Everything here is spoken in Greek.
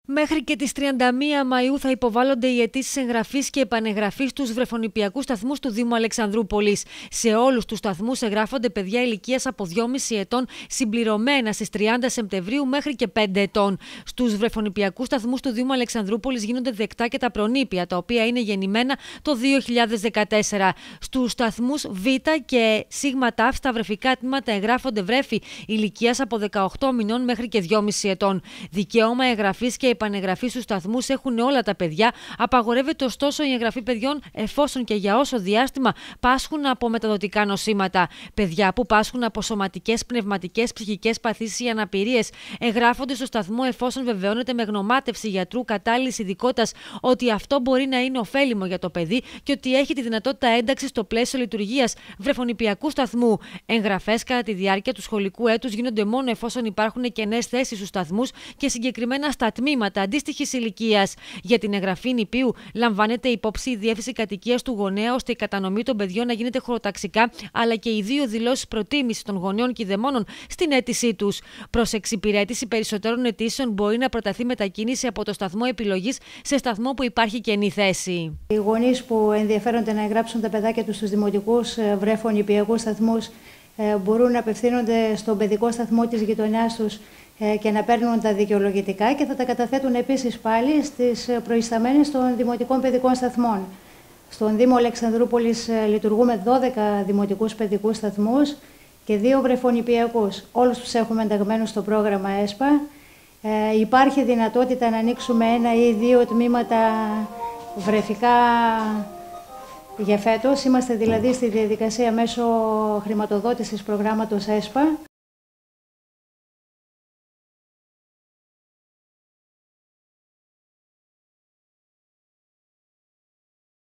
Μέχρι και τις 31 Μαΐου θα υποβάλλονται οι αιτήσεις εγγραφής και επανεγγραφής στους βρεφονηπιακούς σταθμούς του Δήμου Αλεξανδρούπολης. Σε όλους τους σταθμούς εγγράφονται παιδιά ηλικίας από 2,5 ετών συμπληρωμένα στις 30 Σεπτεμβρίου μέχρι και 5 ετών. Στους βρεφονηπιακούς σταθμούς του Δήμου Αλεξανδρούπολης γίνονται δεκτά και τα προνήπια, τα οποία είναι γεννημένα το 2014. Στους σταθμούς Β και Σ τάφ στα βρεφικά τμήματα εγγράφονται βρέφη ηλικίας από 18 μηνών μέχρι και 2,5 ετών. Δικαίωμα εγγραφής και επανεγγραφή στους σταθμούς έχουν όλα τα παιδιά. Απαγορεύεται ωστόσο η εγγραφή παιδιών εφόσον και για όσο διάστημα πάσχουν από μεταδοτικά νοσήματα. Παιδιά που πάσχουν από σωματικές, πνευματικές, ψυχικές παθήσεις ή αναπηρίες εγγράφονται στο σταθμό εφόσον βεβαιώνεται με γνωμάτευση γιατρού κατάλληλης ειδικότητας ότι αυτό μπορεί να είναι ωφέλιμο για το παιδί και ότι έχει τη δυνατότητα ένταξης στο πλαίσιο λειτουργίας βρεφονηπιακού σταθμού. Εγγραφές κατά τη διάρκεια του σχολικού έτους γίνονται μόνο εφόσον υπάρχουν κενές θέσεις στους σταθμούς και συγκεκριμένα στα τμήματα αντίστοιχης ηλικίας. Για την εγγραφή νηπίου λαμβάνεται υπόψη η διεύθυνση κατοικίας του γονέα ώστε η κατανομή των παιδιών να γίνεται χωροταξικά, αλλά και οι δύο δηλώσεις προτίμησης των γονέων και δαιμόνων στην αίτησή τους. Προς εξυπηρέτηση περισσότερων αιτήσεων μπορεί να προταθεί μετακίνηση από το σταθμό επιλογής σε σταθμό που υπάρχει κενή θέση. Οι γονείς που ενδιαφέρονται να εγγράψουν τα παιδάκια τους στους δημοτικούς βρεφονηπιακούς σταθμούς μπορούν να απευθύνονται στον παιδικό σταθμό της γειτονιάς τους και να παίρνουν τα δικαιολογητικά και θα τα καταθέτουν επίσης πάλι στις προϊσταμένες των δημοτικών παιδικών σταθμών. Στον Δήμο Αλεξανδρούπολης λειτουργούμε 12 δημοτικούς παιδικούς σταθμούς και 2 βρεφονηπιακούς. Όλους τους έχουμε ενταγμένους στο πρόγραμμα ΕΣΠΑ. Υπάρχει δυνατότητα να ανοίξουμε 1 ή 2 τμήματα βρεφικά για φέτος. Είμαστε δηλαδή στη διαδικασία μέσω χρηματοδότησης προγράμματος ΕΣΠΑ.